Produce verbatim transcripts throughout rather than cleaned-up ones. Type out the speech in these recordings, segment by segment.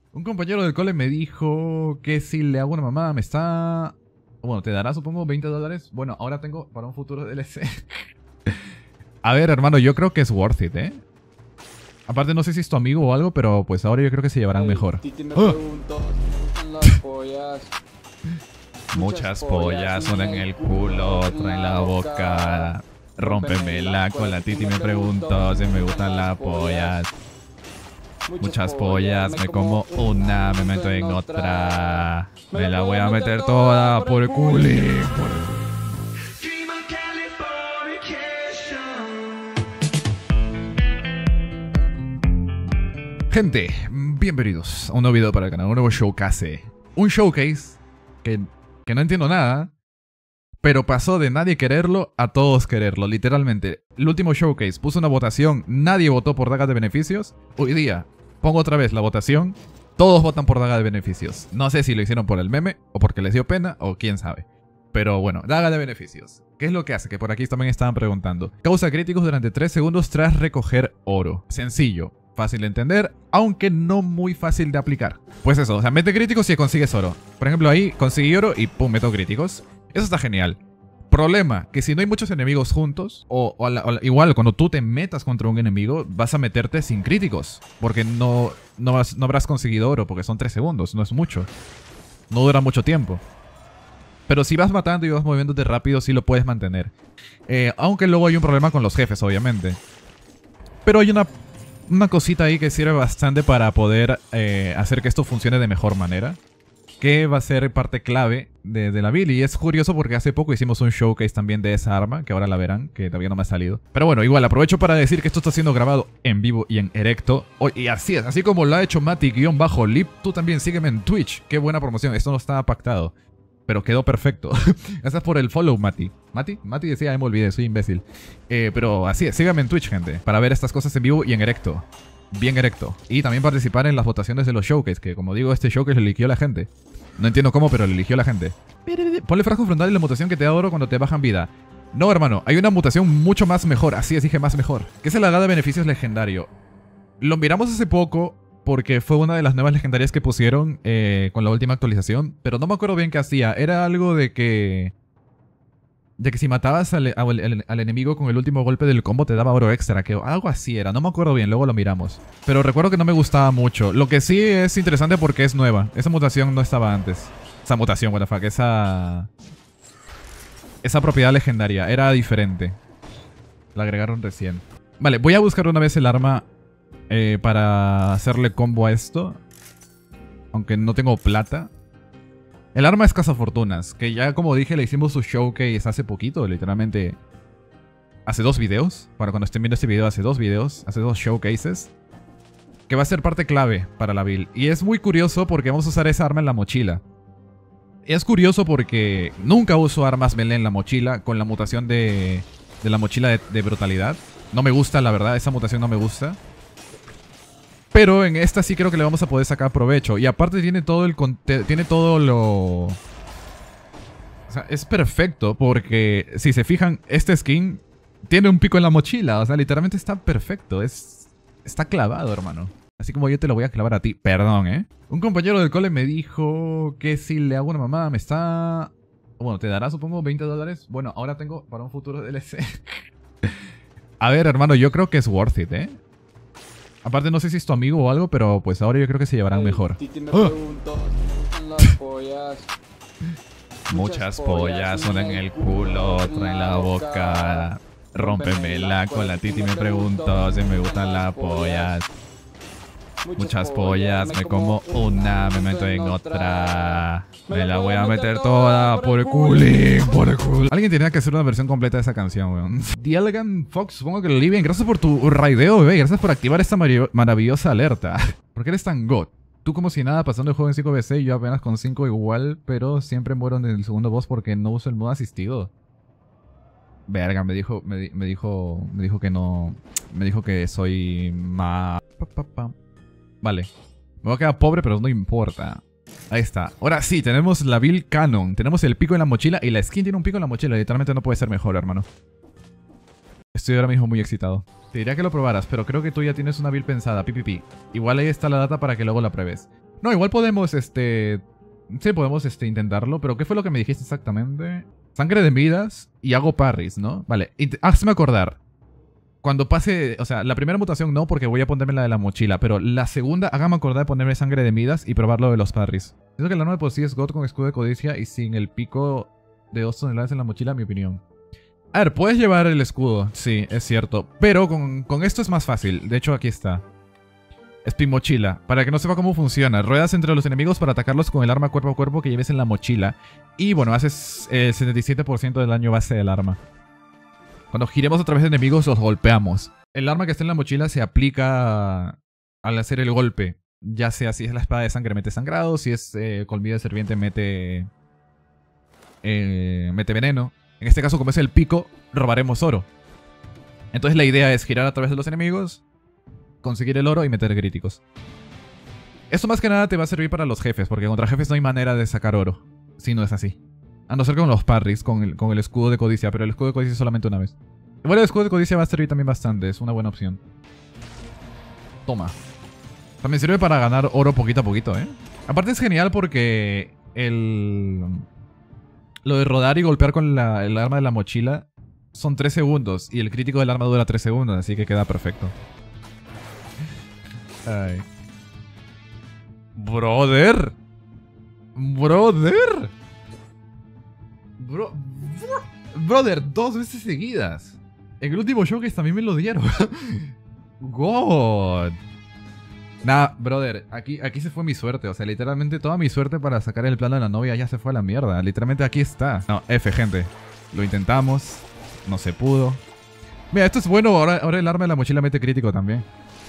Un compañero del cole me dijo que si le hago una mamada me está... Bueno, te dará supongo veinte dólares. Bueno, ahora tengo para un futuro D L C. A ver, hermano, yo creo que es worth it, ¿eh? Aparte no sé si es tu amigo o algo, pero pues ahora yo creo que se llevarán Ey, mejor. Titi me ¡Oh! preguntó si me gustan las pollas. Muchas pollas, una en el culo, otra en la boca. Rómpemela con la Titi me preguntó si me gustan las pollas. Muchas pollas, me como una, me meto en otra. Me la voy a meter toda por el culín. Por el... Gente, bienvenidos a un nuevo video para el canal, un nuevo showcase. Un showcase que, que no entiendo nada, pero pasó de nadie quererlo a todos quererlo, literalmente. El último showcase puso una votación, nadie votó por dagas de beneficios. Hoy día pongo otra vez la votación, todos votan por daga de beneficios. No sé si lo hicieron por el meme, o porque les dio pena, o quién sabe. Pero bueno, daga de beneficios. ¿Qué es lo que hace? Que por aquí también estaban preguntando. Causa críticos durante tres segundos tras recoger oro. Sencillo. Fácil de entender, aunque no muy fácil de aplicar. Pues eso, o sea, mete críticos y consigues oro. Por ejemplo, ahí conseguí oro y pum, meto críticos. Eso está genial. Problema, que si no hay muchos enemigos juntos, o, o, la, o la, igual cuando tú te metas contra un enemigo, vas a meterte sin críticos. Porque no, no, vas, no habrás conseguido oro, porque son tres segundos, no es mucho. No dura mucho tiempo. Pero si vas matando y vas moviéndote rápido, sí lo puedes mantener. Eh, aunque luego hay un problema con los jefes, obviamente. Pero hay una... Una cosita ahí que sirve bastante para poder eh, hacer que esto funcione de mejor manera, que va a ser parte clave de, de la build. Y es curioso porque hace poco hicimos un showcase también de esa arma, que ahora la verán, que todavía no me ha salido. Pero bueno, igual aprovecho para decir que esto está siendo grabado en vivo y en directo. Oh, y así es, así como lo ha hecho Mati-Lip, tú también sígueme en Twitch. Qué buena promoción, esto no estaba pactado, pero quedó perfecto. Gracias por el follow, Mati. ¿Mati? Mati decía, ay, me olvidé, soy imbécil. Eh, pero así es, síganme en Twitch, gente, para ver estas cosas en vivo y en directo. Bien directo. Y también participar en las votaciones de los showcase, que como digo, este showcase lo eligió la gente. No entiendo cómo, pero lo eligió la gente. Ponle frasco frontal en la mutación que te da oro cuando te bajan vida. No, hermano, hay una mutación mucho más mejor, así es, dije más mejor, que es el daga de beneficios legendario. Lo miramos hace poco, porque fue una de las nuevas legendarias que pusieron eh, con la última actualización. Pero no me acuerdo bien qué hacía. Era algo de que... De que si matabas al, al, al, al enemigo con el último golpe del combo te daba oro extra. Que algo así era. No me acuerdo bien. Luego lo miramos. Pero recuerdo que no me gustaba mucho. Lo que sí es interesante porque es nueva. Esa mutación no estaba antes. Esa mutación, what the fuck. Esa... Esa propiedad legendaria. Era diferente. La agregaron recién. Vale, voy a buscar una vez el arma... Eh, para hacerle combo a esto. Aunque no tengo plata. El arma es cazafortunas, que ya como dije le hicimos su showcase hace poquito, literalmente. Hace dos videos. Para cuando estén viendo este video, hace dos videos. Hace dos showcases. Que va a ser parte clave para la build. Y es muy curioso porque vamos a usar esa arma en la mochila. Es curioso porque nunca uso armas melee en la mochila con la mutación de, de la mochila de, de brutalidad. No me gusta, la verdad, esa mutación no me gusta. Pero en esta sí creo que le vamos a poder sacar provecho. Y aparte tiene todo el... Tiene todo lo... O sea, es perfecto porque... Si se fijan, este skin tiene un pico en la mochila. O sea, literalmente está perfecto. Es... Está clavado, hermano. Así como yo te lo voy a clavar a ti. Perdón, ¿eh? Un compañero del cole me dijo que si le hago una mamada me está... Bueno, te dará supongo veinte dólares. Bueno, ahora tengo para un futuro D L C. A ver, hermano, yo creo que es worth it, ¿eh? Aparte no sé si es tu amigo o algo, pero pues ahora yo creo que se llevarán Ey, mejor. Titi me ¡Oh! preguntó si me gustan las pollas. Muchas pollas, una en el culo, otra en la boca. Rómpemela con la Titi me preguntó si me gustan las pollas. Muchas pollas, me como una, me meto en otra. Me la voy a meter toda por el culín, por el culín. Alguien tenía que hacer una versión completa de esa canción, weón. The Elegant Fox, supongo que lo leí bien. Gracias por tu raideo, bebé. Gracias por activar esta maravillosa alerta. ¿Por qué eres tan god? Tú como si nada, pasando el juego en cinco V C y yo apenas con cinco igual, pero siempre muero en el segundo boss porque no uso el modo asistido. Verga, me dijo, me, me dijo, me dijo que no, me dijo que soy ma... Pa, pa, pa. Vale. Me voy a quedar pobre, pero no importa. Ahí está. Ahora sí, tenemos la build canon. Tenemos el pico en la mochila y la skin tiene un pico en la mochila. Literalmente no puede ser mejor, hermano. Estoy ahora mismo muy excitado. Te diría que lo probaras, pero creo que tú ya tienes una build pensada. Pi, pi, pi. Igual ahí está la data para que luego la pruebes. No, igual podemos, este... Sí, podemos este, intentarlo, pero ¿qué fue lo que me dijiste exactamente? Sangre de Midas y hago parries, ¿no? Vale, int- hazme acordar. Cuando pase, o sea, la primera mutación no, porque voy a ponerme la de la mochila, pero la segunda, hágame acordar de ponerme sangre de Midas y probar lo de los parries. Creo que el arma de por sí es God con escudo de codicia y sin el pico de dos toneladas en la mochila, mi opinión. A ver, puedes llevar el escudo, sí, es cierto, pero con, con esto es más fácil. De hecho, aquí está. Spin mochila. Para que no sepa cómo funciona. Ruedas entre los enemigos para atacarlos con el arma cuerpo a cuerpo que lleves en la mochila. Y bueno, haces el setenta y siete por ciento del daño base del arma. Cuando giremos a través de enemigos los golpeamos. El arma que está en la mochila se aplica al hacer el golpe. Ya sea si es la espada de sangre mete sangrado. Si es eh, colmillo de serpiente mete... Eh, mete veneno. En este caso, como es el pico, robaremos oro. Entonces la idea es girar a través de los enemigos, conseguir el oro y meter críticos. Esto más que nada te va a servir para los jefes, porque contra jefes no hay manera de sacar oro. Si no es así. A no ser con los parries, con el, con el escudo de codicia, pero el escudo de codicia es solamente una vez. Bueno, el escudo de codicia va a servir también bastante, es una buena opción. Toma. También sirve para ganar oro poquito a poquito, ¿eh? Aparte es genial porque el... Lo de rodar y golpear con la, el arma de la mochila son tres segundos y el crítico del arma dura tres segundos, así que queda perfecto. Ay. Brother. Brother. Bro, brother, dos veces seguidas. En el último showcase también me lo dieron. God. Nah, brother, aquí, aquí se fue mi suerte. O sea, literalmente toda mi suerte para sacar el plano de la novia ya se fue a la mierda. Literalmente aquí está. No, F, gente. Lo intentamos. No se pudo. Mira, esto es bueno. Ahora, ahora el arma de la mochila mete crítico también.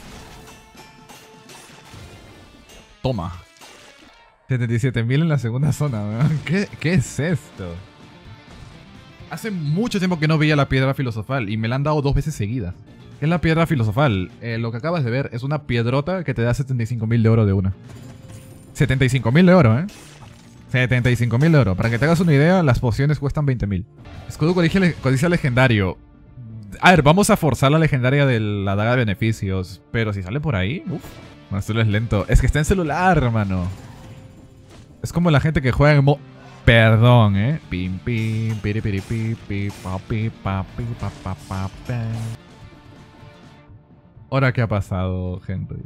Toma. setenta y siete mil en la segunda zona, weón. ¿Qué, ¿Qué es esto? Hace mucho tiempo que no veía la piedra filosofal y me la han dado dos veces seguidas. ¿Qué es la piedra filosofal? Eh, lo que acabas de ver es una piedrota que te da setenta y cinco mil de oro de una. setenta y cinco mil de oro, ¿eh? setenta y cinco mil de oro. Para que te hagas una idea, las pociones cuestan veinte mil. Escudo codicia, codicia legendario. A ver, vamos a forzar la legendaria de la daga de beneficios. Pero si sale por ahí... Uf, bueno, esto es lento. Es que está en celular, hermano. Es como la gente que juega en mo... Perdón, ¿eh? Pim, pim, piri, piri, pi, pi, pa, pi, pa, pi, pa, pa, pa, pa. ¿Ahora qué ha pasado, Henry?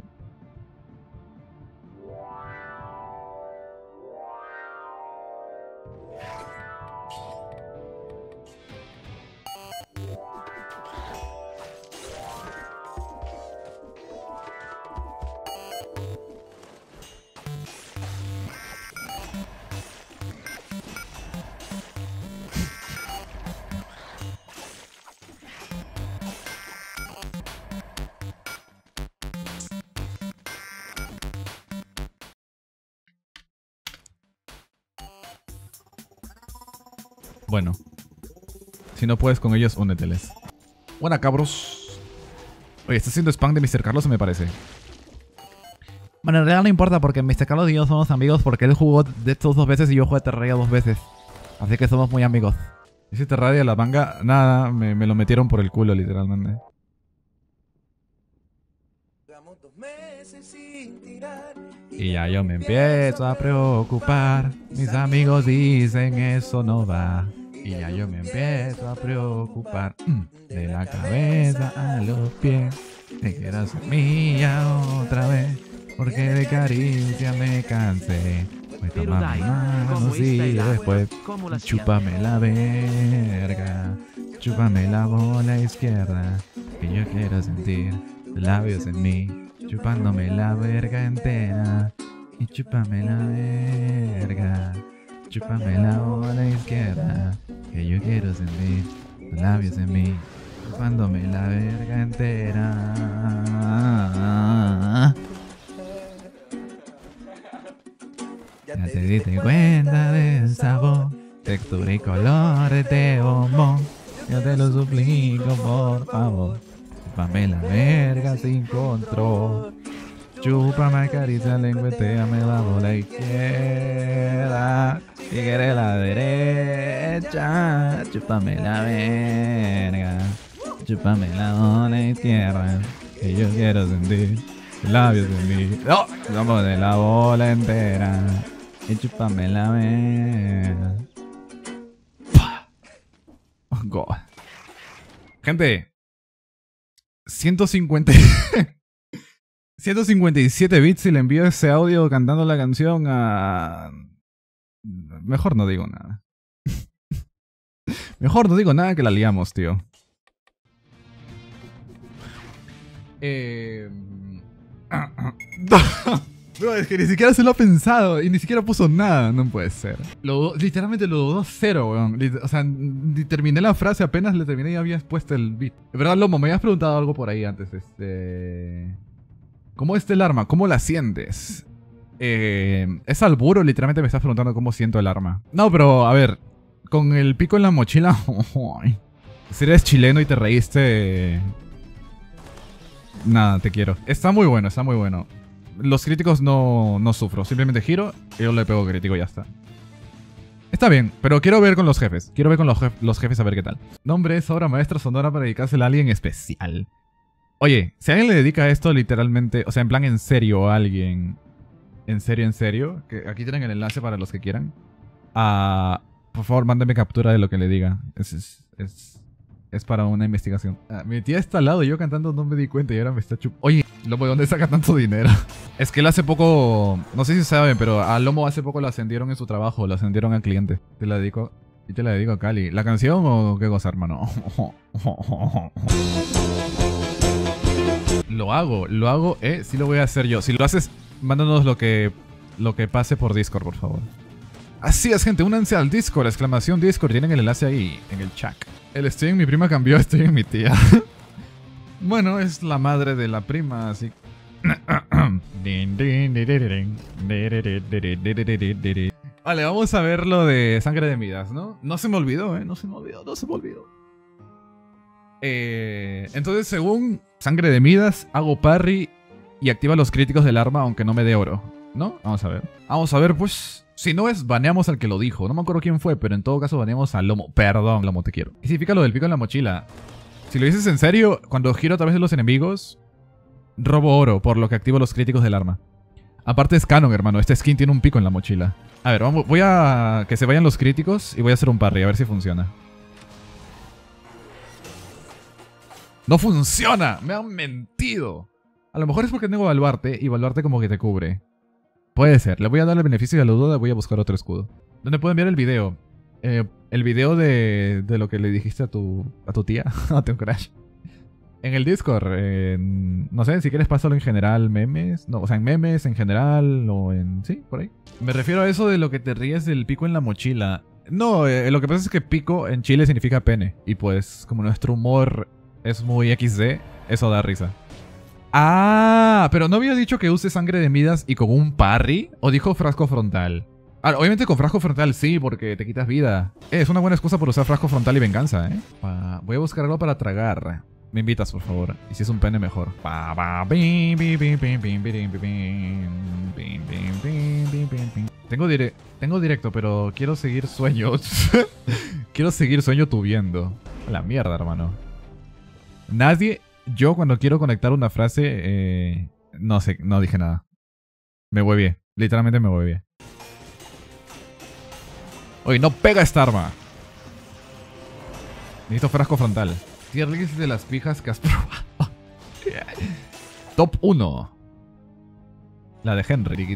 Bueno, si no puedes con ellos, úneteles. Buena, cabros. Oye, está haciendo spam de mister Carlos, me parece. Bueno, en realidad no importa porque mister Carlos y yo somos amigos porque él jugó de estos dos veces y yo jugué Terraria dos veces. Así que somos muy amigos. Ese Terraria, la manga, nada, me, me lo metieron por el culo, literalmente. Y ya yo me empiezo a preocupar. Mis amigos dicen eso no va. Y ya yo me empiezo a preocupar. De la cabeza a los pies. Te quiero ser mía otra vez. Porque de caricia me cansé. Me toma mi mano y después chúpame la verga. Chúpame la bola izquierda. Que yo quiero sentir labios en mí. Chupándome la verga entera. Y chúpame la verga. Chúpame la bola izquierda. Que yo quiero sentir tus labios en mí. Chupándome la verga entera. Ya te diste cuenta del sabor, textura y color de este bombón. Yo te lo suplico, por favor. Chúpame la verga sin control. Chúpame, acaricia, lengüeteame la bola izquierda. Si quieres la derecha. Chúpame la verga. Chúpame la bola izquierda. Que yo quiero sentir labios de mí. ¡No! Vamos de la bola entera. Y chúpame la vena. Oh, God. Gente. ciento cincuenta... ciento cincuenta y siete bits y le envío ese audio cantando la canción a... Mejor no digo nada. Mejor no digo nada que la liamos, tío. Eh... No, es que ni siquiera se lo ha pensado y ni siquiera puso nada. No puede ser. Lo, literalmente lo dudó cero, weón. O sea, ni terminé la frase, apenas le terminé y habías puesto el beat. De verdad, Lomo, me habías preguntado algo por ahí antes. Este... ¿Cómo está el arma? ¿Cómo la sientes? Eh, ¿Es alburo? Literalmente me estás preguntando cómo siento el arma. No, pero a ver, con el pico en la mochila... Si eres chileno y te reíste... Nada, te quiero. Está muy bueno, está muy bueno. Los críticos no, no sufro. Simplemente giro y yo le pego crítico y ya está. Está bien, pero quiero ver con los jefes. Quiero ver con los, jef los jefes a ver qué tal. Nombre es obra maestra sonora para dedicársela a alguien especial. Oye, si alguien le dedica esto literalmente, o sea, en plan en serio a alguien... En serio, en serio. Que aquí tienen el enlace para los que quieran. Uh, por favor, mándenme captura de lo que le diga. Es... es, es Es para una investigación. Ah, mi tía está al lado y yo cantando no me di cuenta y ahora me está chupando. Oye, Lomo, ¿de dónde saca tanto dinero? Es que él hace poco... No sé si saben, pero a Lomo hace poco lo ascendieron en su trabajo. Lo ascendieron al cliente. Te la dedico... Y te la dedico a Cali. ¿La canción o qué cosa, hermano? Lo hago. Lo hago, eh. Sí lo voy a hacer yo. Si lo haces, mándanos lo que... Lo que pase por Discord, por favor. Así es, gente. Únanse al Discord. Exclamación Discord. Tienen el enlace ahí, en el chat. El estoy en mi prima cambió, estoy en mi tía. Bueno, es la madre de la prima, así... Vale, vamos a ver lo de Sangre de Midas, ¿no? No se me olvidó, ¿eh? No se me olvidó, no se me olvidó. Eh, entonces, según Sangre de Midas, hago parry y activa los críticos del arma aunque no me dé oro, ¿no? Vamos a ver. Vamos a ver, pues... Si no es, baneamos al que lo dijo. No me acuerdo quién fue, pero en todo caso baneamos al Lomo. Perdón, Lomo, te quiero. ¿Qué significa lo del pico en la mochila? Si lo dices en serio, cuando giro a través de los enemigos, robo oro, por lo que activo los críticos del arma. Aparte es canon, hermano. Este skin tiene un pico en la mochila. A ver, vamos, voy a que se vayan los críticos y voy a hacer un parry, a ver si funciona. ¡No funciona! ¡Me han mentido! A lo mejor es porque tengo Baluarte y Baluarte como que te cubre. Puede ser. Le voy a dar el beneficio de la duda. Voy a buscar otro escudo. ¿Dónde puedo enviar el video? Eh, el video de, de lo que le dijiste a tu, a tu tía. A tu crush. En el Discord. Eh, no sé, si quieres pásalo en general, memes. No, o sea, en memes, en general, o en... Sí, por ahí. Me refiero a eso de lo que te ríes del pico en la mochila. No, eh, lo que pasa es que pico en Chile significa pene. Y pues, como nuestro humor es muy equis de, eso da risa. Ah, pero ¿no había dicho que use Sangre de Midas y con un parry? ¿O dijo frasco frontal? Ah, obviamente con frasco frontal sí, porque te quitas vida. Eh, es una buena excusa por usar frasco frontal y venganza, ¿eh? Pa, voy a buscar algo para tragar. Me invitas, por favor. Y si es un pene, mejor. Pa, pa, bim, bim, bim, bim, bim, bim, bim, bim, bim, bim, bim. Tengo, dire tengo directo, pero quiero seguir sueños. Quiero seguir sueño tuviendo. A la mierda, hermano. Nadie... Yo cuando quiero conectar una frase, eh, no sé, no dije nada. Me huevié, literalmente me huevié. Oye, no pega esta arma. Necesito frasco frontal. Tier list de las pijas que has probado. Top uno. La de Henry.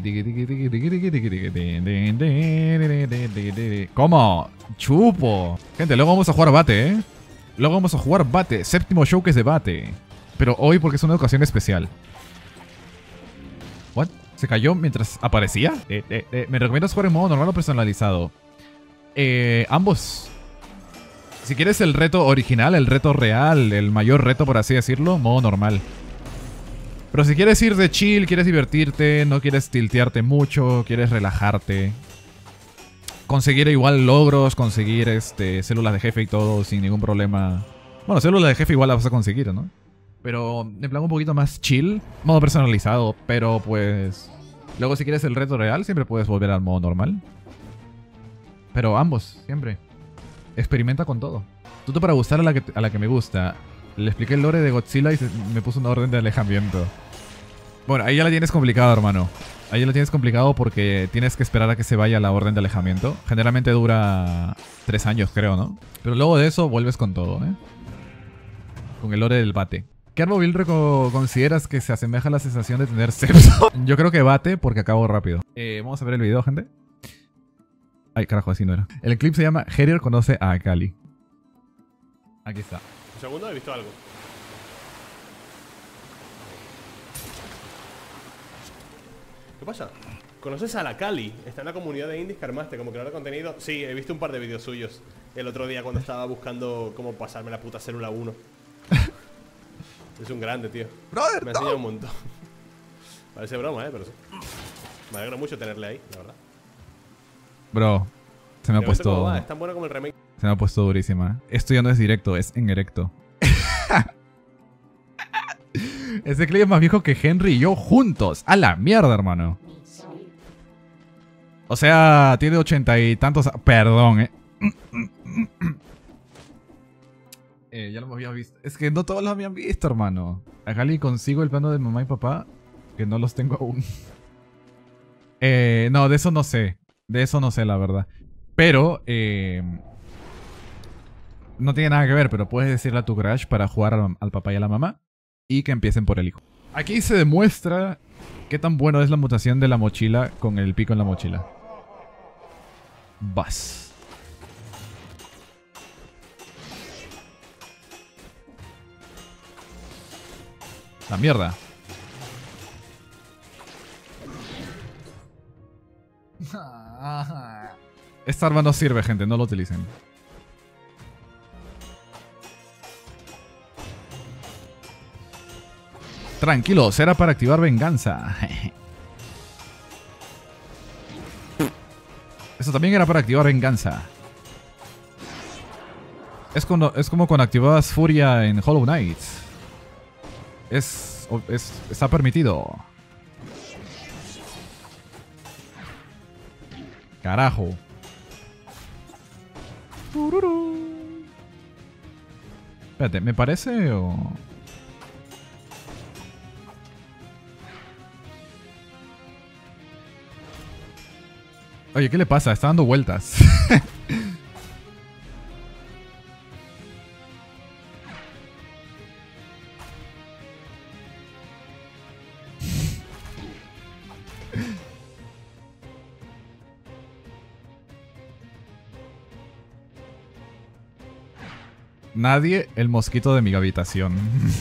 ¿Cómo? Chupo. Gente, luego vamos a jugar bate, ¿eh? Luego vamos a jugar bate. Séptimo showcase de bate. Pero hoy porque es una ocasión especial. ¿What? ¿Se cayó mientras aparecía? Eh, eh, eh. ¿Me recomiendas jugar en modo normal o personalizado? Eh, ambos. Si quieres el reto original, el reto real, el mayor reto por así decirlo, modo normal. Pero si quieres ir de chill, quieres divertirte, no quieres tiltearte mucho, quieres relajarte, conseguir igual logros, conseguir este células de jefe y todo sin ningún problema. Bueno, células de jefe igual las vas a conseguir, ¿no? Pero en plan un poquito más chill, modo personalizado, pero pues... Luego si quieres el reto real, siempre puedes volver al modo normal. Pero ambos, siempre. Experimenta con todo. Tuto para gustar a la que, a la que me gusta. Le expliqué el lore de Godzilla y se, me puso una orden de alejamiento. Bueno, ahí ya la tienes complicado, hermano. Ahí ya la tienes complicado porque tienes que esperar a que se vaya la orden de alejamiento. Generalmente dura tres años, creo, ¿no? Pero luego de eso vuelves con todo, ¿eh? Con el lore del bate. ¿Qué árbol build consideras que se asemeja a la sensación de tener sexo? Yo creo que bate porque acabo rápido. Eh, vamos a ver el video, gente. Ay, carajo, así no era. El clip se llama Herier conoce a Akali. Aquí está. Un segundo, he visto algo. ¿Qué pasa? ¿Conoces a la Akali? Está en la comunidad de indies que armaste como creador de contenido. Sí, he visto un par de vídeos suyos el otro día cuando estaba buscando cómo pasarme la puta célula uno. Es un grande, tío. Brother, me ha enseñado un montón. Parece broma, eh, pero sí. Me alegra mucho tenerle ahí, la verdad. Bro, se me ha puesto... Va, es tan bueno como el remake. Se me ha puesto durísima. Esto ya no es directo, es en erecto. Ese clip es más viejo que Henry y yo juntos. A la mierda, hermano. O sea, tiene ochenta y tantos... Perdón, eh. eh ya lo había visto. Es que no todos lo habían visto, hermano. Akali consigo el plano de mamá y papá, que no los tengo aún. eh, no, de eso no sé. De eso no sé, la verdad. Pero, eh... no tiene nada que ver, pero puedes decirle a tu crush para jugar al, al papá y a la mamá. Y que empiecen por el hijo. Aquí se demuestra qué tan bueno es la mutación de la mochila con el pico en la mochila. Vas. La mierda. Esta arma no sirve, gente, no lo utilicen. Tranquilos, era para activar venganza. Eso también era para activar venganza. Es, cuando, es como cuando activabas furia en Hollow Knight. Es, es... Está permitido. Carajo. Espérate, ¿me parece o...? Oye, ¿qué le pasa? Está dando vueltas. Nadie, el mosquito de mi habitación.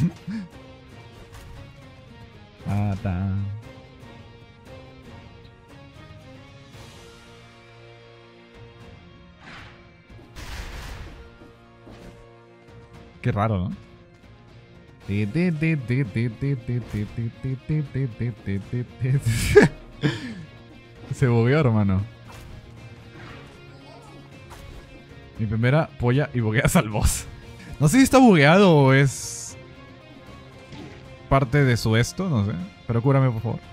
Ah, ta. Qué raro, ¿no? Se bugueó, hermano. Mi primera polla y bugueas al boss. No sé si está bugueado o es parte de su esto, no sé. Pero cúrame, por favor.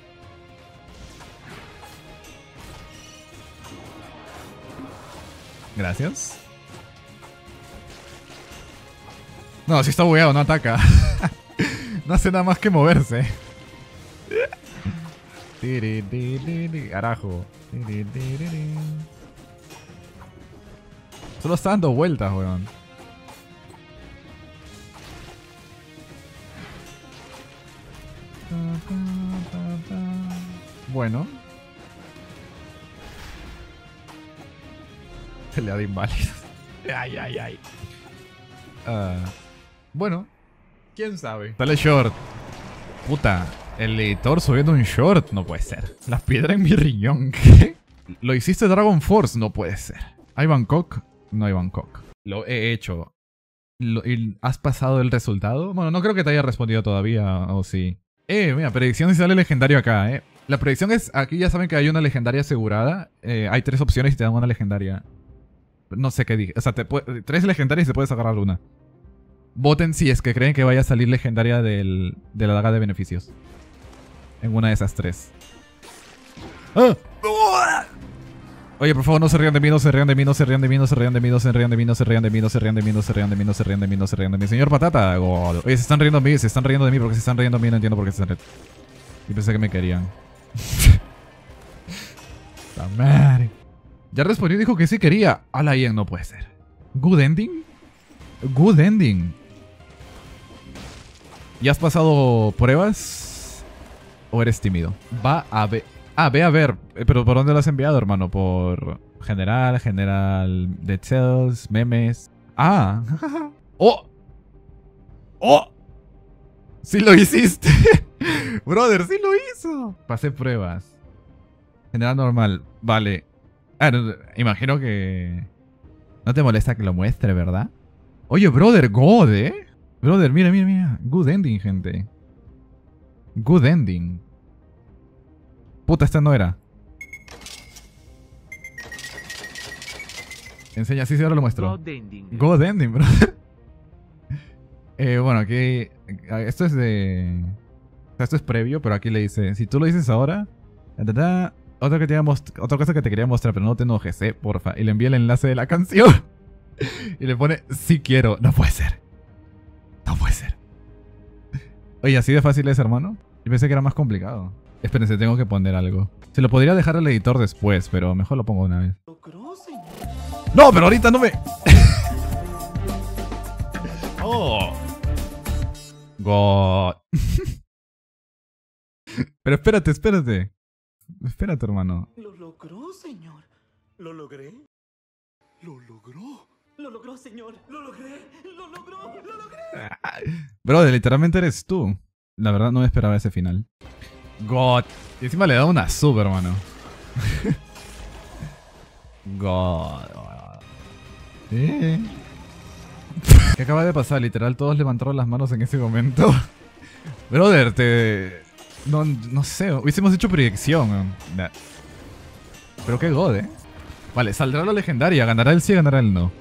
Gracias. No, si está bugueado, no ataca. No hace nada más que moverse. Carajo. Solo está dando vueltas, weón. Bueno. Pelea de inválidos. Ay, ay, ay. Uh, bueno. ¿Quién sabe? Dale short. Puta. El editor subiendo un short. No puede ser. Las piedras en mi riñón. ¿Qué? ¿Lo hiciste Dragon Force? No puede ser. ¿Hay Bangkok? No hay Bangkok. Lo he hecho. Lo, ¿y ¿Has pasado el resultado? Bueno, no creo que te haya respondido todavía. O sí. Eh, mira, predicción si sale legendario acá, eh. La predicción es... Aquí ya saben que hay una legendaria asegurada. Eh, hay tres opciones y te dan una legendaria. No sé qué dije. O sea, te puede, tres legendarias y te puedes agarrar una. Voten si es que creen que vaya a salir legendaria del, de la daga de beneficios. En una de esas tres. ¡Ah! Oye, por favor, no se rían de mí, no se rían de mí, no se rían de mí, no se rían de mí, no se rían de mí, no se rían de mí, no se rían de mí, no se rían de mí, no se rían de mí, no se rían de mí, no se rían de mí. Señor Patata, God. Oye, se están riendo de mí, se están riendo de mí, porque se están riendo de mí, no entiendo por qué se están riendo. Y pensé que me querían. La madre. Ya respondió y dijo que sí quería. A la Ian no puede ser. ¿Good ending? Good ending. ¿Ya has pasado pruebas? ¿O eres tímido? Va a ver. Ah, ve a ver. ¿Pero por dónde lo has enviado, hermano? Por general, general de Cells, memes. Ah. ¡Oh! ¡Oh! ¡Sí lo hiciste! Brother, sí lo hizo. Pasé pruebas. General normal. Vale. Ah, no, imagino que... No te molesta que lo muestre, ¿verdad? Oye, brother, God, ¿eh? Brother, mira, mira, mira. Good ending, gente. Good ending. Puta, esta no era. Enseña, sí, sí, ahora lo muestro. God ending. God ending, brother. eh, bueno, aquí... Esto es de... O sea, esto es previo, pero aquí le dice... Si tú lo dices ahora... Ta, ta, otra, que te iba a most- otra cosa que te quería mostrar, pero no te enojes, eh, porfa. Y le envía el enlace de la canción. Y le pone, sí quiero. No puede ser. No puede ser. Oye, ¿así de fácil es, hermano? Yo pensé que era más complicado. Espérense, tengo que poner algo. Se lo podría dejar al editor después, pero mejor lo pongo una vez. ¡No, pero ahorita no me... ¡Oh! God. Pero espérate, espérate. Espérate, hermano. Lo logró, señor. ¿Lo logré? Lo logró. Lo logró, señor. Lo logré. Lo logró. Lo logré. Bro, literalmente eres tú. La verdad no me esperaba ese final. God. Y encima le da una sub, hermano. God. ¿Eh? ¿Qué acaba de pasar? Literal, todos levantaron las manos en ese momento. Brother, te... No, no sé, hubiésemos hecho proyección. Nah. Pero qué God, eh. Vale, saldrá la legendaria. ¿Ganará el sí, ganará el no?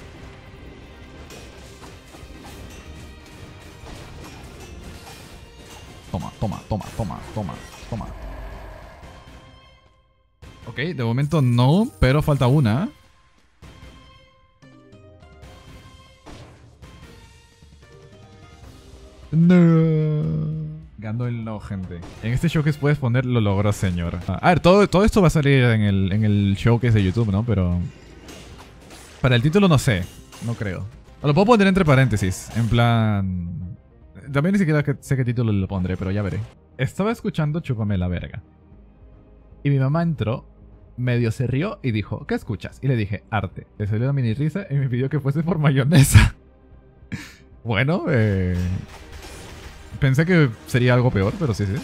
Toma, toma, toma, toma, toma, toma. Ok, de momento no, pero falta una. No. Ganó el no, gente. En este showcase puedes poner lo logró, señor. A ver, todo, todo esto va a salir en el, en el showcase de YouTube, ¿no? Pero... Para el título no sé. No creo. O lo puedo poner entre paréntesis. En plan... También ni siquiera que sé qué título le pondré, pero ya veré. Estaba escuchando Chúpame la verga. Y mi mamá entró, medio se rió y dijo, ¿qué escuchas? Y le dije, arte. Le salió una mini risa y me pidió que fuese por mayonesa. Bueno, eh... pensé que sería algo peor, pero sí, sí.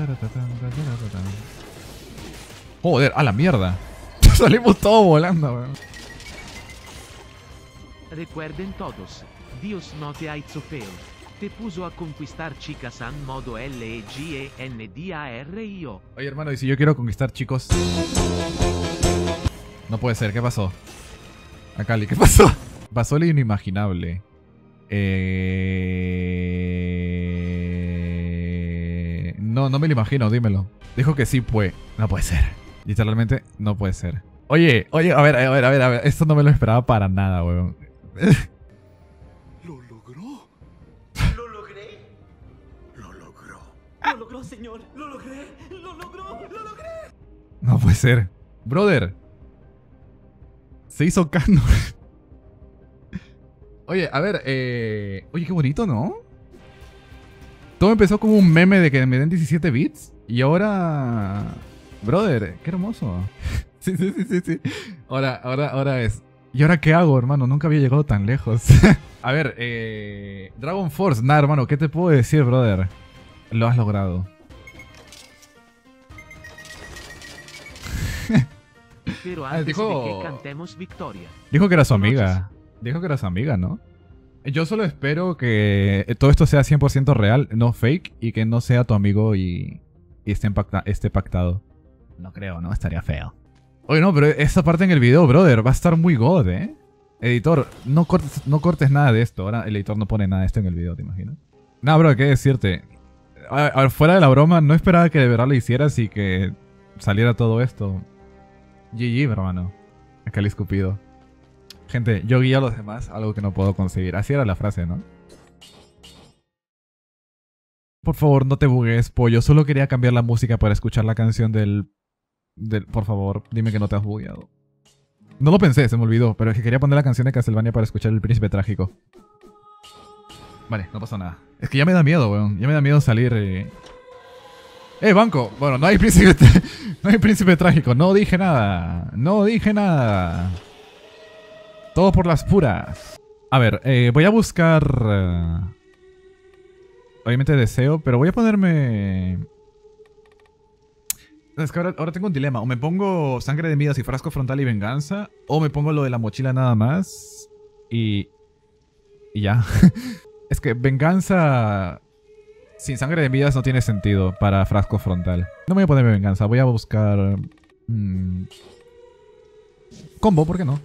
Joder, a la mierda. Salimos todos volando, weón. Recuerden todos, Dios no te ha hecho feo. Te puso a conquistar chicas en modo L E G E N D A R I O. Oye, hermano, ¿y si yo quiero conquistar chicos? No puede ser, ¿qué pasó? Akali, ¿qué pasó? Pasó lo inimaginable. Eh... No, no me lo imagino, dímelo. Dijo que sí puede. No puede ser. Literalmente, no puede ser. Oye, oye, a ver, a ver, a ver, a ver. Esto no me lo esperaba para nada, weón. Lo logró. Lo logré. Lo logró. Lo logró, señor. Lo logré. Lo logró. Lo logré. No puede ser. Brother. Se hizo canon. Oye, a ver, eh... Oye, qué bonito, ¿no? Todo empezó como un meme de que me den diecisiete bits. Y ahora... Brother, qué hermoso. Sí, sí, sí, sí, sí. Ahora, ahora, ahora es... ¿Y ahora qué hago, hermano? Nunca había llegado tan lejos. A ver, eh... Dragon Force. Nah, hermano, ¿qué te puedo decir, brother? Lo has logrado. Pero Ah, antes dijo- de que cantemos victoria. Dijo que era su ¿Conoces? amiga. Dijo que era su amiga, ¿no? Yo solo espero que todo esto sea cien por ciento real, no fake, y que no sea tu amigo y, y esté, pacta esté pactado. No creo, ¿no? Estaría feo. Oye, no, pero esta parte en el video, brother, va a estar muy god, ¿eh? Editor, no cortes, no cortes nada de esto. Ahora el editor no pone nada de esto en el video, ¿te imaginas? Nah, bro, qué decirte. A, a, fuera de la broma, no esperaba que de verdad lo hicieras y que saliera todo esto. G G, hermano. Akali Escupido. Gente, yo guío a los demás, algo que no puedo conseguir. Así era la frase, ¿no? Por favor, no te bugues, pollo. Solo quería cambiar la música para escuchar la canción del... del... Por favor, dime que no te has bugueado. No lo pensé, se me olvidó, pero es que quería poner la canción de Castlevania para escuchar El Príncipe Trágico. Vale, no pasa nada. Es que ya me da miedo, weón. Ya me da miedo salir... Eh, ¡Eh, banco! Bueno, no hay príncipe... no hay príncipe trágico. No dije nada. No dije nada. Todo por las puras. A ver, eh, voy a buscar... Uh, obviamente deseo, pero voy a ponerme... Es que ahora, ahora tengo un dilema. O me pongo sangre de Midas y frasco frontal y venganza. O me pongo lo de la mochila nada más. Y... Y ya. Es que venganza... Sin sangre de Midas no tiene sentido para frasco frontal. No me voy a ponerme venganza. Voy a buscar... Mmm, combo, ¿por qué no?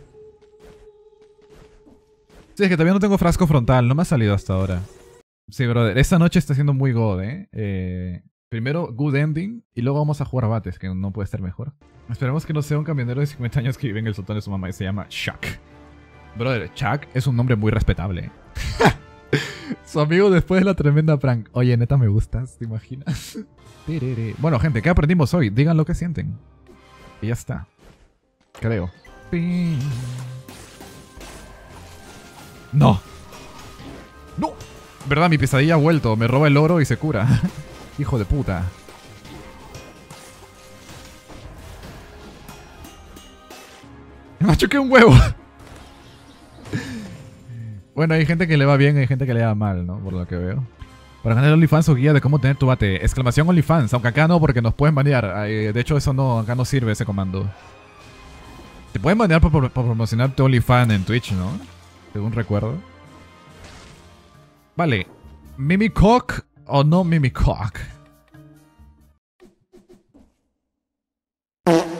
Sí, es que todavía no tengo frasco frontal. No me ha salido hasta ahora. Sí, brother. Esta noche está siendo muy god, ¿eh? eh primero, good ending. Y luego vamos a jugar bates, que no puede ser mejor. Esperemos que no sea un camionero de cincuenta años que vive en el sótano de su mamá y se llama Chuck. Brother, Chuck es un nombre muy respetable. Su amigo después de la tremenda prank. Oye, neta, me gustas, ¿te imaginas? Bueno, gente, ¿qué aprendimos hoy? Digan lo que sienten. Y ya está. Creo. No. No. Verdad, mi pesadilla ha vuelto. Me roba el oro y se cura. Hijo de puta. Me machuqué un huevo. Bueno, hay gente que le va bien, hay gente que le va mal, ¿no? Por lo que veo. Para ganar OnlyFans o guía de cómo tener tu bate. Exclamación OnlyFans. Aunque acá no, porque nos pueden banear. De hecho, eso no, acá no sirve ese comando. Te pueden banear por, por, por promocionar tu OnlyFans en Twitch, ¿no? Según recuerdo. Vale. ¿Mimicock o no Mimicock? No.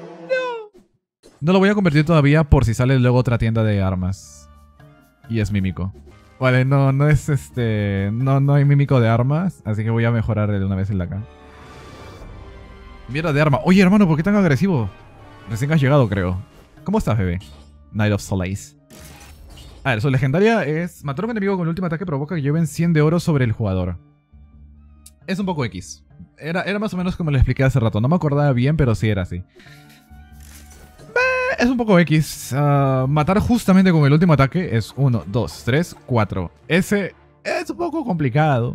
No lo voy a convertir todavía por si sale luego otra tienda de armas. Y es mímico. Vale, no, no es este... No, no hay mímico de armas, así que voy a mejorar de una vez el de acá. Mierda de arma. Oye, hermano, ¿por qué tan agresivo? Recién has llegado, creo. ¿Cómo estás, bebé? Knight of Solace. A ver, su legendaria es... Matar a un enemigo con el último ataque provoca que lleven cien de oro sobre el jugador. Es un poco X. Era, era más o menos como le expliqué hace rato. No me acordaba bien, pero sí era así. Es un poco X. Uh, matar justamente con el último ataque es uno, dos, tres, cuatro. Ese es un poco complicado.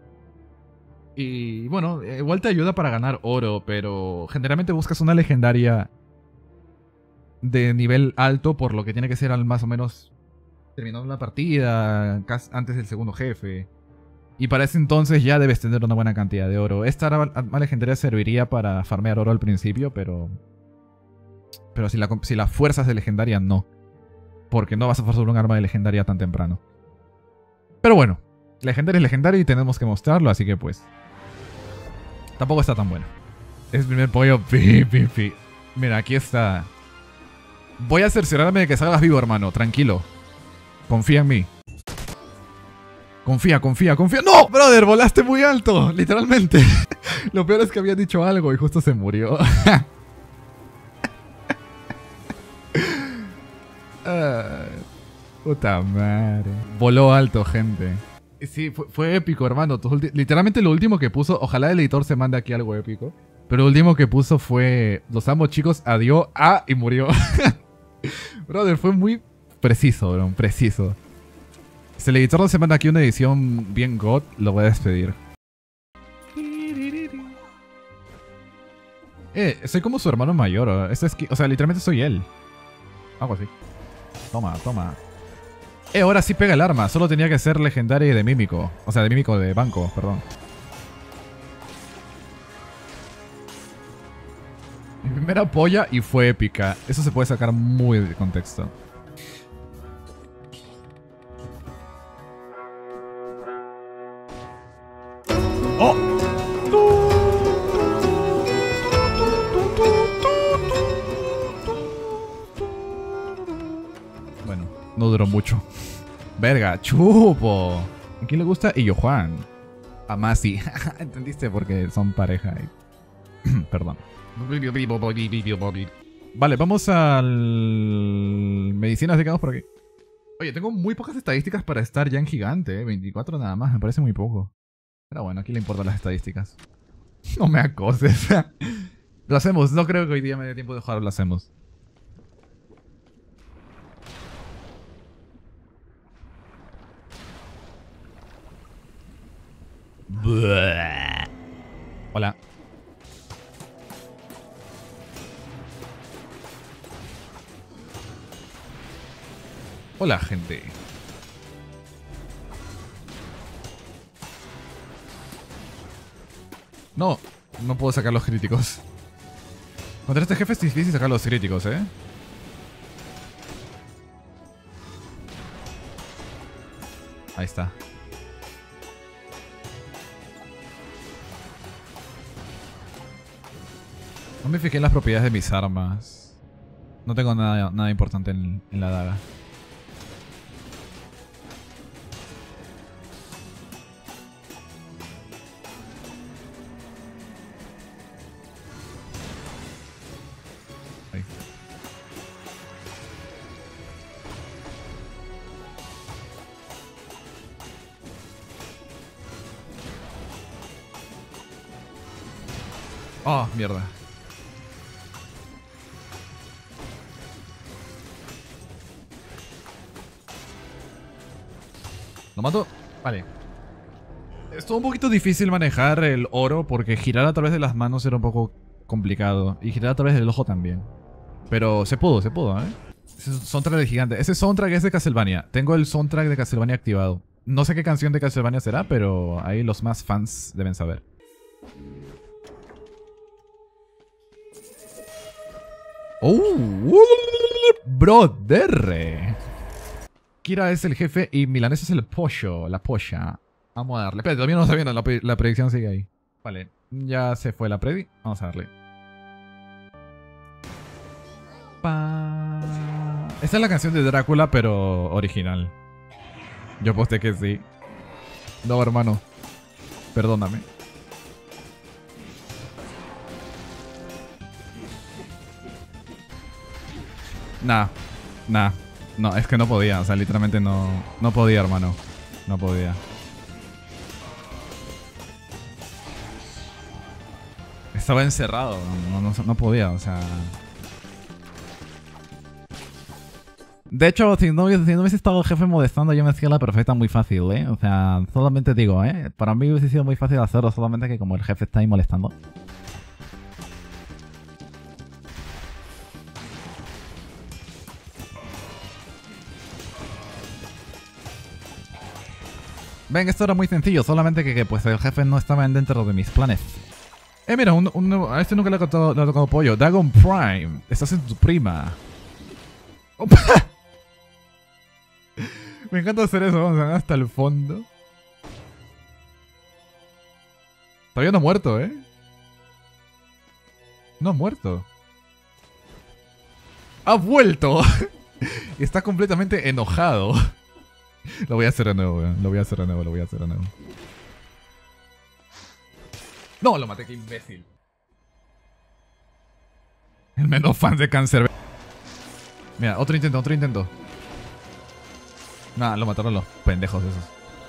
Y bueno, igual te ayuda para ganar oro, pero generalmente buscas una legendaria de nivel alto, por lo que tiene que ser al más o menos terminando la partida, antes del segundo jefe. Y para ese entonces ya debes tener una buena cantidad de oro. Esta arma legendaria serviría para farmear oro al principio, pero... Pero si la, si la fuerzas de legendaria, no. Porque no vas a forzar un arma de legendaria tan temprano. Pero bueno, legendaria es legendaria y tenemos que mostrarlo, así que pues... Tampoco está tan bueno. Es el primer pollo. Pi, pi, pi. Mira, aquí está. Voy a cerciorarme de que salgas vivo, hermano. Tranquilo. Confía en mí. Confía, confía, confía. ¡No! Brother, volaste muy alto. Literalmente. Lo peor es que había dicho algo y justo se murió. Uh, puta madre. Voló alto, gente. Sí, fue, fue épico, hermano. Literalmente lo último que puso... Ojalá el editor se mande aquí algo épico. Pero lo último que puso fue... Los amo, chicos. Adiós. Ah, y murió. Brother, fue muy preciso, bro. Preciso. Si el editor no se manda aquí una edición bien god, lo voy a despedir. Eh, soy como su hermano mayor. Este es que, o sea, literalmente soy él. Algo así. Toma, toma. Eh, ahora sí pega el arma. Solo tenía que ser legendaria y de mímico. O sea, de mímico de banco, perdón. Mi primera polla y fue épica. Eso se puede sacar muy de contexto. ¡Oh! Bueno, no duró mucho. Verga, chupo. ¿A quién le gusta? Y yo, Juan. A Masi. ¿Entendiste? Porque son pareja. Y... Perdón. Vale, vamos al... Medicinas, digamos por aquí. Oye, tengo muy pocas estadísticas para estar ya en gigante, ¿eh? veinticuatro nada más, me parece muy poco. Pero bueno, aquí le importan las estadísticas. No me acoses. Lo hacemos. No creo que hoy día me dé tiempo de jugar. Lo hacemos. Hola. Hola, gente. No, no puedo sacar los críticos. Contra este jefe es difícil sacar los críticos, ¿eh? Ahí está. No me fijé en las propiedades de mis armas. No tengo nada, nada importante en, en la daga. Ahí. Oh, mierda. ¿Lo mato? Vale. Estuvo un poquito difícil manejar el oro porque girar a través de las manos era un poco complicado. Y girar a través del ojo también. Pero se pudo, se pudo, ¿eh? Ese soundtrack de gigante. Ese soundtrack es de Castlevania. Tengo el soundtrack de Castlevania activado. No sé qué canción de Castlevania será, pero ahí los más fans deben saber. ¡Oh! ¡Brother! Kira es el jefe y Milanés es el pollo, la polla. Vamos a darle. Espera, todavía no está viendo, la, pre la predicción sigue ahí. Vale, ya se fue la predi. Vamos a darle. Pa... Esta es la canción de Drácula, pero original. Yo aposté que sí. No, hermano. Perdóname. Nah, nah. No, es que no podía, o sea, literalmente no, no podía, hermano. No podía. Estaba encerrado, no, no, no podía, o sea... De hecho, si no, si no hubiese estado el jefe molestando, yo me hacía la perfecta muy fácil, ¿eh? O sea, solamente digo, ¿eh? Para mí hubiese sido muy fácil hacerlo, solamente que como el jefe está ahí molestando. Ven, esto era muy sencillo, solamente que, que pues el jefe no estaba dentro de mis planes. Eh, mira, un, un, a este nunca le ha tocado, le ha tocado pollo. Dagon Prime, estás en tu prima. ¡Opa! Me encanta hacer eso, vamos a ver hasta el fondo. Todavía no ha muerto, ¿eh? No ha muerto. ¡Ha vuelto! Y está completamente enojado. Lo voy a hacer de nuevo, weón. Lo voy a hacer de nuevo, lo voy a hacer de nuevo. No, lo maté, qué imbécil. El menos fan de cáncer. Mira, otro intento, otro intento. Nada, lo mataron los pendejos esos.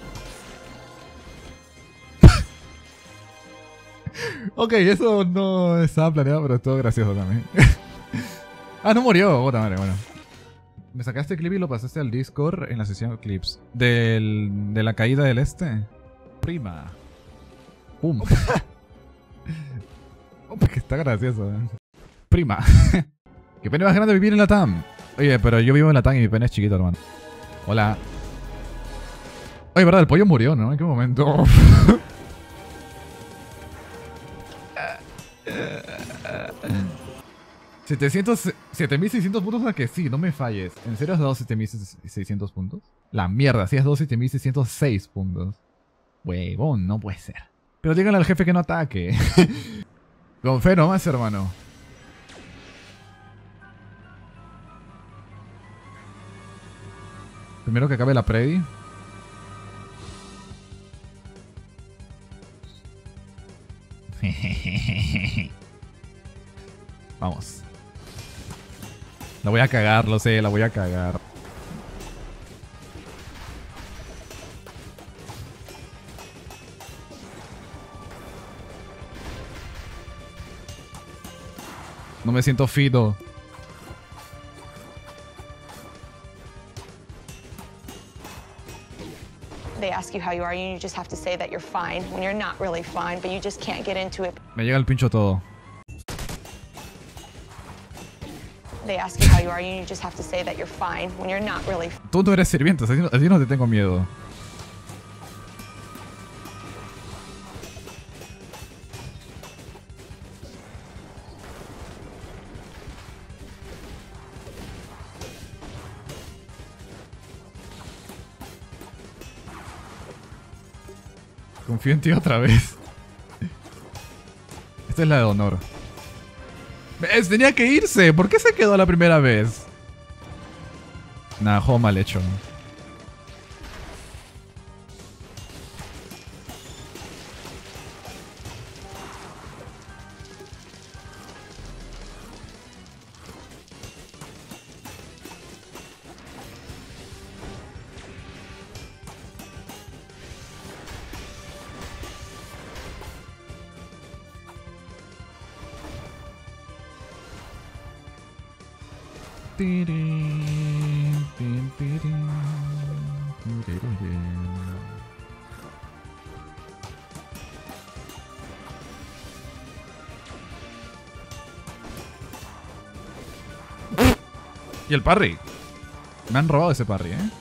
Ok, eso no estaba planeado, pero estuvo gracioso también. Ah, no murió. Puta madre, bueno. Me sacaste el clip y lo pasaste al Discord en la sesión clips. Del, de la caída del este. Prima. Pum. Opa, que está gracioso, eh. Prima. Qué pena más grande vivir en la T A M. Oye, pero yo vivo en la T A M y mi pene es chiquito, hermano. Hola. Oye, verdad, el pollo murió, ¿no? ¿En qué momento? setecientos, siete mil seiscientos puntos a que sí, no me falles. ¿En serio has dado siete mil seiscientos puntos? La mierda, sí has dado siete mil seiscientos seis puntos. Huevón, no puede ser. Pero díganle al jefe que no ataque. Con fe nomás, hermano. Primero que acabe la predi. Vamos. La voy a cagar, lo sé, la voy a cagar. me siento fino. They ask you how you are, and you just have to say that you're fine when you're not really fine, but you just can't get into it. Me llega el pincho todo. They ask you how you are, and you just have to say that you're fine when you're not really. Tú no eres sirvienta, así no, así no te tengo miedo. Confío en ti otra vez. Esta es la de honor. ¿Ves? Tenía que irse. ¿Por qué se quedó la primera vez? Nah, juego mal hecho. Y el parry. Me han robado ese parry, ¿eh?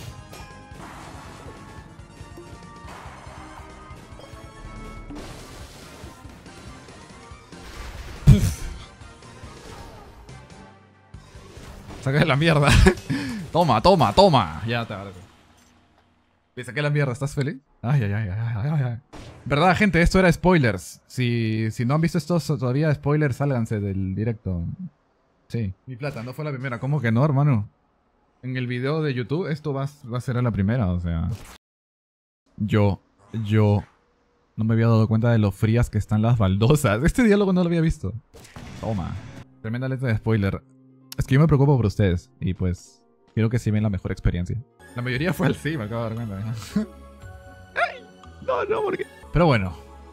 Saqué la mierda. Toma, toma, toma. Ya te agarro. Le saqué la mierda. ¿Estás feliz? Ay, ay, ay, ay, ay, ay. Verdad, gente, esto era spoilers. Si, si no han visto esto todavía, spoilers, sálganse del directo. Sí. Mi plata no fue la primera. ¿Cómo que no, hermano? En el video de YouTube esto va, va a ser la primera, o sea. Yo, yo no me había dado cuenta de lo frías que están las baldosas. Este diálogo no lo había visto. Toma. Tremenda letra de spoiler. Es que yo me preocupo por ustedes. Y pues, quiero que sí ven la mejor experiencia. La mayoría fue al sí, me acabo de dar cuenta. Ay, no, no, porque... Pero bueno.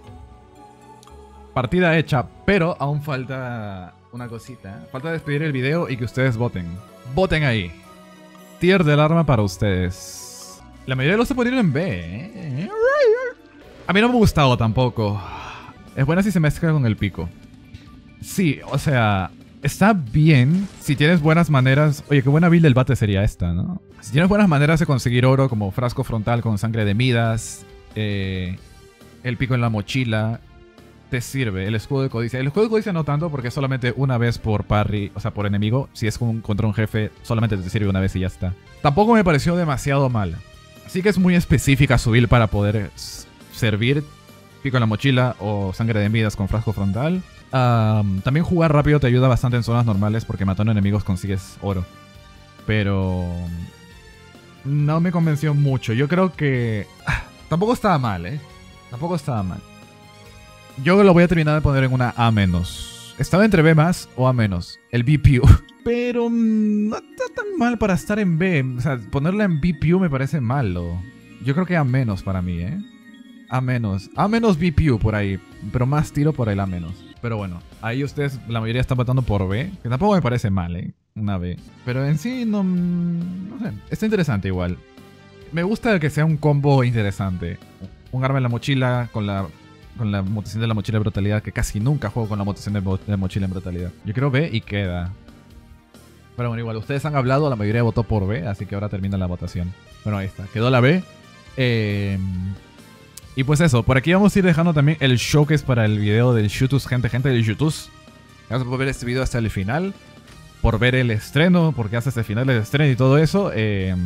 Partida hecha, pero aún falta una cosita. Falta despedir el video y que ustedes voten. Voten ahí. Tier del arma para ustedes. La mayoría los se ponieron en B, ¿eh? A mí no me ha gustado tampoco. Es buena si se mezcla con el pico. Sí, o sea... Está bien si tienes buenas maneras... Oye, qué buena build del bate sería esta, ¿no? Si tienes buenas maneras de conseguir oro, como frasco frontal con sangre de Midas, eh, el pico en la mochila, te sirve. El escudo de codicia. El escudo de codicia no tanto porque es solamente una vez por parry, o sea, por enemigo. Si es un, contra un jefe, solamente te sirve una vez y ya está. Tampoco me pareció demasiado mal. Así que es muy específica su build para poder servir pico en la mochila o sangre de Midas con frasco frontal. Um, también jugar rápido te ayuda bastante en zonas normales porque matando enemigos consigues oro. Pero... no me convenció mucho. Yo creo que... Ah, tampoco estaba mal, ¿eh? Tampoco estaba mal. Yo lo voy a terminar de poner en una A menos. Estaba entre B más o A menos. El B P U. Pero no está tan mal para estar en B. O sea, ponerla en B P U me parece malo. Yo creo que A menos para mí, ¿eh? A menos. A menos B P U por ahí. Pero más tiro por el A menos. Pero bueno, ahí ustedes, la mayoría están votando por B. Que tampoco me parece mal, ¿eh? Una B. Pero en sí, no... no sé. Está interesante igual. Me gusta que sea un combo interesante. Un arma en la mochila con la... con la mutación de la mochila de brutalidad. Que casi nunca juego con la mutación de, mo de mochila en brutalidad. Yo creo B y queda. Pero bueno, igual, ustedes han hablado. La mayoría votó por B. Así que ahora termina la votación. Bueno, ahí está. Quedó la B. Eh... Y pues eso, por aquí vamos a ir dejando también el showcase para el video del Shutus, gente, gente del Shutus. Gracias por ver este video hasta el final, por ver el estreno, porque hace este final el estreno y todo eso. Eh,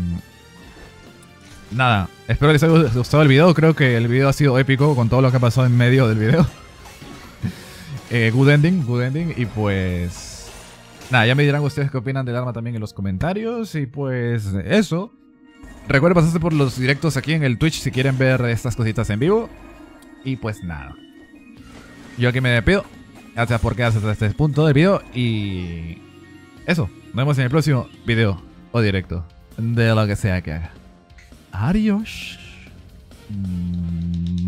nada, espero les haya gustado el video, creo que el video ha sido épico con todo lo que ha pasado en medio del video. eh, good ending, good ending, y pues... Nada, ya me dirán ustedes qué opinan del arma también en los comentarios, y pues eso... Recuerden pasarse por los directos aquí en el Twitch si quieren ver estas cositas en vivo. Y pues nada. Yo aquí me despido. Gracias por quedarse hasta este punto del video. Y eso. Nos vemos en el próximo video o directo. De lo que sea que haga. Adiós.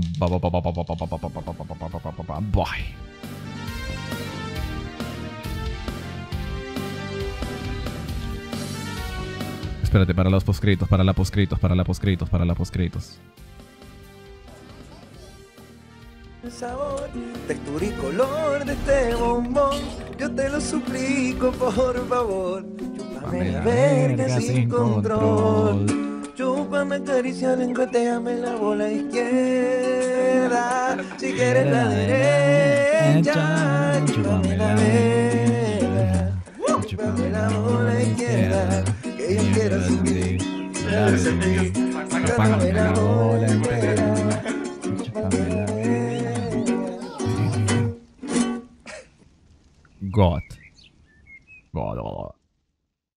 Bye. Espérate, para los poscritos, para la poscritos, para la poscritos, para la poscritos. El sabor, textura y color de este bombón, yo te lo suplico, por favor. Chúpame la verga sin control. Chúpame, acaricia, lengüeteame la bola izquierda. Si quieres la derecha, chúpame la verga. Chúpame la bola izquierda, que yo quiero sentir. Chúpame la bola entera. Chúpame la verga. God.